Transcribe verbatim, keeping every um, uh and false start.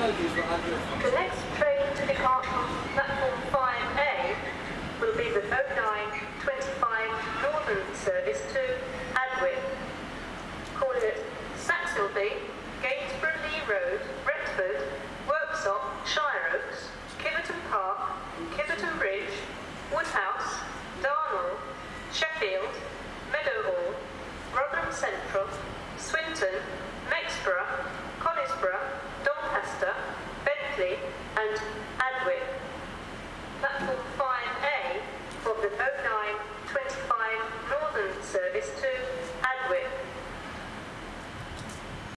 The next train to depart from platform five A will be the oh nine twenty-five Northern service to Adwin. Calling at Saxilby, Gainsborough Lee Road, Retford, Worksop, Shire Oaks, Kiverton Park, Kiverton Bridge, Woodhouse, Darnall, Sheffield, Meadowhall, Rotherham Central, Swinton, Mexborough, Conisborough,